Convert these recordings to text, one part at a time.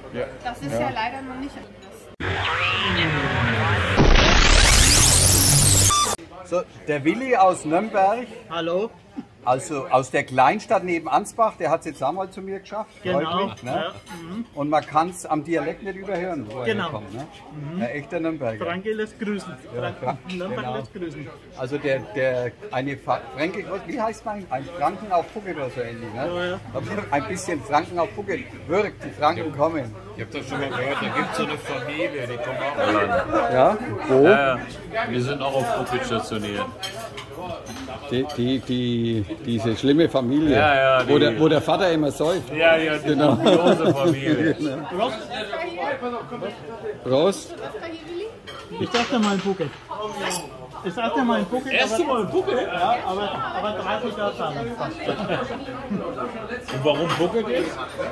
Ja. Das ist ja leider noch nicht. So, der Willi aus Nürnberg, Hallo? also aus der Kleinstadt neben Ansbach, der hat es jetzt einmal zu mir geschafft. Genau. Deutlich, ne? Ja. Und man kann es am Dialekt nicht überhören, wo er Genau. herkommt. Ne? Ein echter Nürnberger. Franke lässt grüßen. Nürnberg genau. lässt grüßen. Also eine Fränke, wie heißt man? Ein Franken auf Phuket oder so ähnlich. Ne? Ja, ja. Ein bisschen Franken auf Phuket wirkt, die Franken kommen. Ich habe das schon mal gehört, da gibt es so eine Familie, die kommen auch Holland. Ja? Wo? Ja, wir sind auch auf Phuket stationiert. Diese schlimme Familie, Ja, ja, wo der Vater immer säuft. Ja, ja, die Genau. dubiose Familie. Prost. Ich dachte mal in Phuket. Ich sagte mal in Phuket. Erste Mal in Phuket? Ja, aber 30 Jahre fast. Und warum Phuket ist?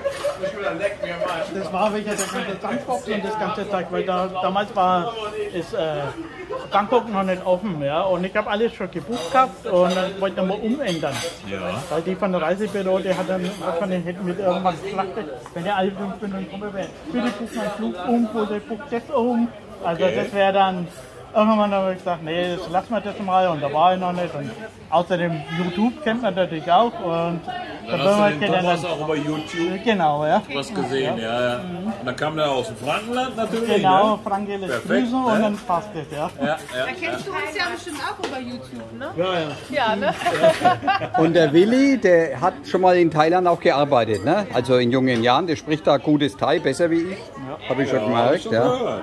Das war wegen der ganze Sandbox und das ganze Zeug, weil damals ist Bangkok noch nicht offen, ja, und ich habe alles schon gebucht gehabt und dann wollte ich mal umändern. Ja. Weil die von der Reisebüro, die hat dann wahrscheinlich mit irgendwas gefragt, wenn der alle 5 Minuten kommen wäre, bitte buch meinen Flug um oder buch das um. Also das wäre dann, irgendwann habe ich gesagt, nee, das lassen wir das mal und da war ich noch nicht. Und außerdem YouTube kennt man natürlich auch und Dann hast du den Thomas auch über YouTube genau, ja. was gesehen, ja. Und dann kam der aus dem Frankenland natürlich. Genau, Ne? Frank Gilles Perfekt, Grüße und ne? dann passt es, ja. Ja, Da kennst du uns ja bestimmt auch über YouTube, ne? Ja, ja. Ja, ne? Und der Willi, der hat schon mal in Thailand auch gearbeitet, ne? Also in jungen Jahren, der spricht da gutes Thai, besser wie ich, habe ich schon gemerkt. schon Ja. gehört.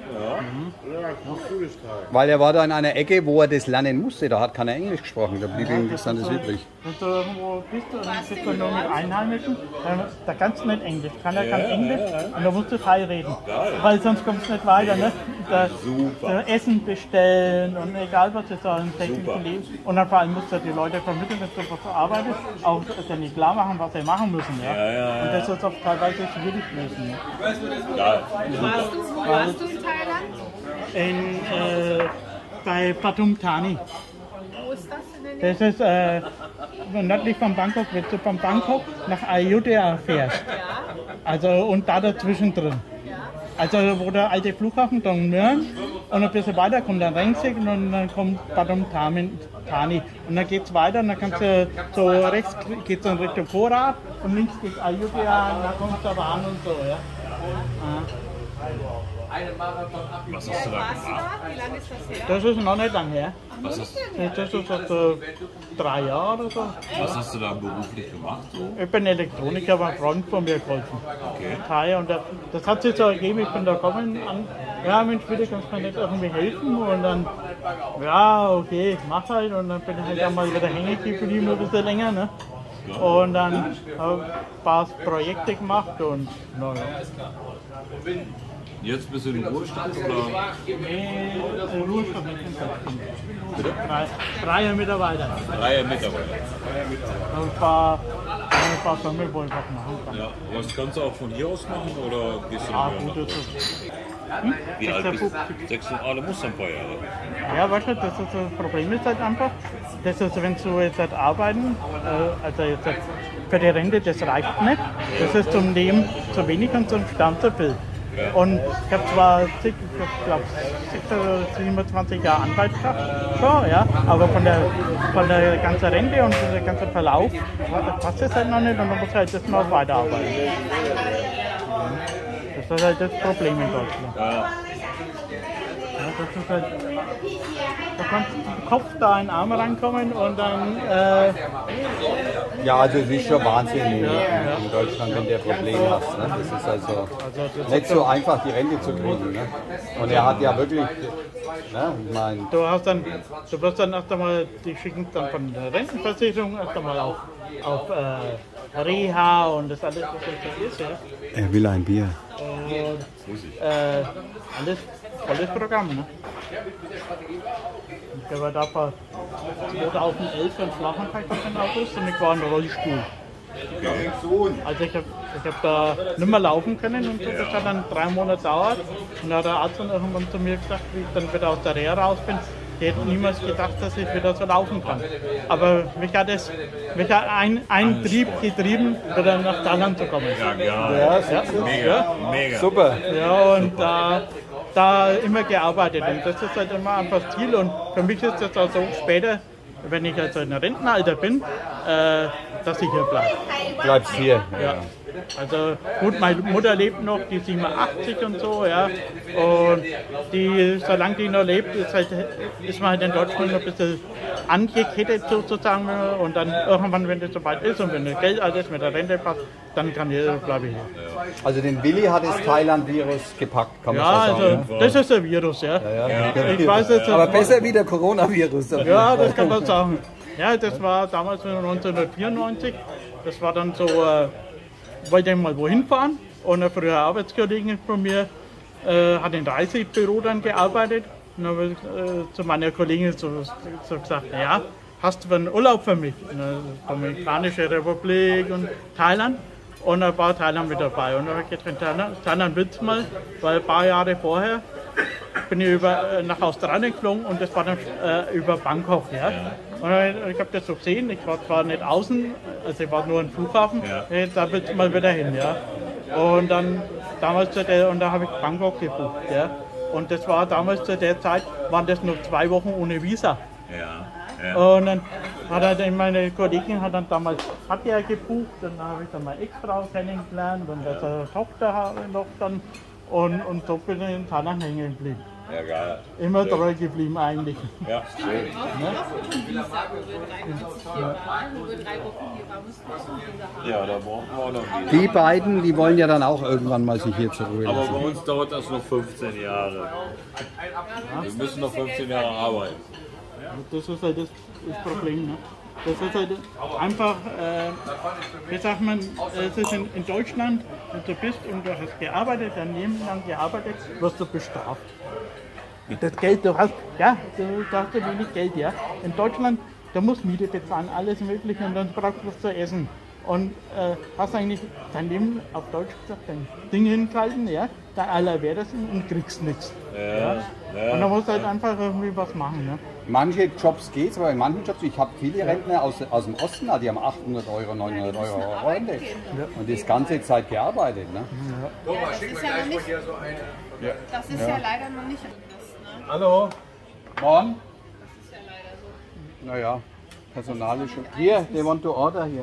Weil er war da in einer Ecke, wo er das lernen musste, da hat keiner Englisch gesprochen, da blieb ihm nichts anderes übrig. Wenn du irgendwo bist und dann bist du nur mit Einheimischen, da kannst du nicht Englisch. Keiner kann Englisch und da musst du Thai reden. Weil sonst kommst du nicht weiter. Ne? Da Essen bestellen und egal was es soll, im täglichen Leben. Und dann vor allem musst du die Leute vermitteln, dass du was arbeitest, auch denen klar machen, was sie machen müssen. Ja? Und das ist auch teilweise schwierig müssen. Geil. Wo warst du in Thailand? Bei Pathum Thani. Wo ist das in der Nähe? Das ist nördlich von Bangkok, wenn du von Bangkok nach Ayutthaya fährst. Ja. Also und da dazwischen drin. Also wo der alte Flughafen Dong Mueang und ein bisschen weiter kommt dann Rengsig und dann kommt Pathum Thani. Und dann geht es weiter und dann kannst du so rechts geht's in Richtung Korat und links geht Ayutthaya und dann kommst du aber an und so. Ja. Was hast du da Warst du gemacht? da? Wie lange ist das her? Das ist noch nicht lang her. Was hast, Das ist so 3 Jahre oder so. was hast du da beruflich gemacht? So? Ich bin Elektroniker, aber ein Freund von mir geholfen. Okay. Thai und das hat sich so ergeben, ich bin da gekommen an, ja Mensch, bitte kannst du mir nicht irgendwie helfen und dann, ja okay, mach halt und dann bin ich halt einmal wieder hängen geblieben, ein bisschen länger, ne? Und dann habe ich ein paar Projekte gemacht und naja. Jetzt bist du in den Ruhestand oder? Ruhestand. Freie Mitarbeiter. Reihe Mitarbeiter. Ein paar Firmen, wo ich was machen kann. Ja. Was kannst du auch von hier aus machen oder gehst du Ah, noch gut, nach? das ist, Wie alt bist du? 6 und du musst ein paar Jahre. ja, weißt du, das Problem ist halt einfach, das ist, wenn du jetzt halt arbeiten, also jetzt halt für die Rente, das reicht nicht. Das ist zum Leben zu wenig und zum Stand zu viel. Und ich habe zwar, ich glaube, 27 Jahre Anwaltschaft schon, ja, aber von der ganzen Rente und der ganze Verlauf passt das halt noch nicht und man muss halt das noch weiterarbeiten. Das ist halt das Problem in Deutschland. Ja. Ja, das ist halt, da kannst du Kopf da in den Arm reinkommen und dann, Ja, also es ist schon Wahnsinn in Deutschland, wenn du ein Problem hast. Ne? Das ist also nicht so einfach, die Rente zu kriegen. Ne? Und er hat ja wirklich, ne, ich meine, du wirst dann erst einmal, die schicken dann von der Rentenversicherung erst einmal auf Reha und das alles, was das ist. Ja. er will ein Bier. Und, alles volles Programm. Ne? Ich war da vor 2011 in Flachenberg im August und ich war in Rollstuhl. Also ich hab da nicht mehr laufen können und so, das hat dann 3 Monate gedauert. Und da hat der Arzt dann irgendwann zu mir gesagt, wie ich dann wieder aus der Reha raus bin, die hätten niemals gedacht, dass ich wieder so laufen kann. Aber mich hat ein Trieb getrieben, wieder nach Thailand zu kommen. Ja, mega. Super. Ja, und da immer gearbeitet. Und das ist halt immer einfach das Ziel. Und für mich ist das auch so später, wenn ich also in Rentenalter bin, dass ich hier bleibe. Bleibst hier. Ja. Also gut, meine Mutter lebt noch, die ist 87 und so, ja. Und solange die noch lebt, ist man halt in Deutschland noch ein bisschen angekettet sozusagen. Und dann irgendwann, wenn das soweit ist und wenn das Geld alles mit der Rente passt, dann bleibe ich hier. Also den Willi hat das Thailand-Virus gepackt, kann man Ja, so sagen. also das ist ein Virus, ja. Ich weiß jetzt, Aber besser wie der Coronavirus. ja, das kann man sagen. Ja, das war damals 1994. Das war dann so, wollte ich mal wohin fahren. Und eine frühere Arbeitskollegin von mir hat im Reisebüro dann gearbeitet. Und dann habe ich zu meiner Kollegin so gesagt, ja, hast du einen Urlaub für mich? Dominikanische Republik und Thailand. Und da war Thailand mit dabei. Und dann habe ich gedacht, Thailand willst du mal, weil ein paar Jahre vorher bin ich nach Australien geflogen und das war dann über Bangkok. Ja. Und ich habe das so gesehen, ich war zwar nicht außen, also ich war nur im Flughafen, da willst du mal wieder hin. Ja. Und dann damals da habe ich Bangkok gebucht. Ja. Und das war damals zu der Zeit, waren das nur 2 Wochen ohne Visa. Und dann hat meine Kollegin hat dann damals Katja gebucht, dann habe ich dann meine Ex-Frau kennengelernt und eine Tochter habe ich noch dann und so bin ich in Thailand hängen geblieben. Ja, geil. Immer treu geblieben eigentlich. Ja, schön. Ja, da brauchen wir auch noch Visa. Die beiden, die wollen ja dann auch irgendwann mal sich hier zur Ruhe Aber lassen. bei uns dauert das noch 15 Jahre. Wir müssen noch 15 Jahre arbeiten. Das ist halt das Problem. Ne? Das ist halt einfach, wie sagt man, es ist in Deutschland, wenn du bist und du hast gearbeitet, dein Leben lang gearbeitet, wirst du bestraft. Das Geld, du hast ja wenig Geld, ja. In Deutschland, du musst Miete bezahlen, alles Mögliche und dann brauchst du was zu essen. Und hast eigentlich dein Leben, auf Deutsch gesagt, dein Ding hingehalten, ja, dein Allerwertesten und kriegst nichts. Ja. Und da musst du halt einfach irgendwie was machen. Ne? Manche Jobs geht's, aber in manchen Jobs, ich habe viele Rentner aus dem Osten, die haben 800 Euro, 900 Euro Rente. Und das ganze Zeit gearbeitet. Ne? Ja, das ist ja noch nicht, das ist ja leider noch nicht das, ne? Hallo. Morgen? Das ist ja leider so. Naja, Personal ist schon. Hier, they want to order hier.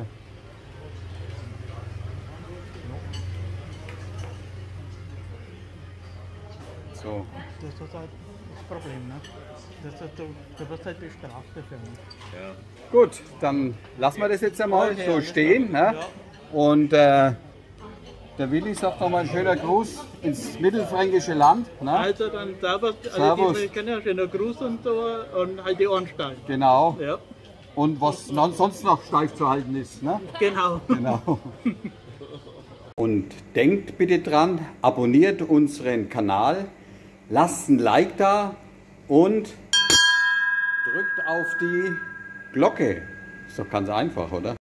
So. Das ist halt das Problem. Ne? Du wirst halt bestraft dafür. Ne? Gut, dann lassen wir das jetzt einmal so stehen. Ne? Und der Willi sagt nochmal einen schönen Gruß ins mittelfränkische Land. Ne? Also dann Servus, Servus. Ich kenne ja schönen Gruß und so und halt die Ohren steif. Genau. Ja, Und was sonst noch steif zu halten ist. Ne? genau. Genau. Und denkt bitte dran, abonniert unseren Kanal, lasst ein Like da und drückt auf die Glocke. Ist doch ganz einfach, oder?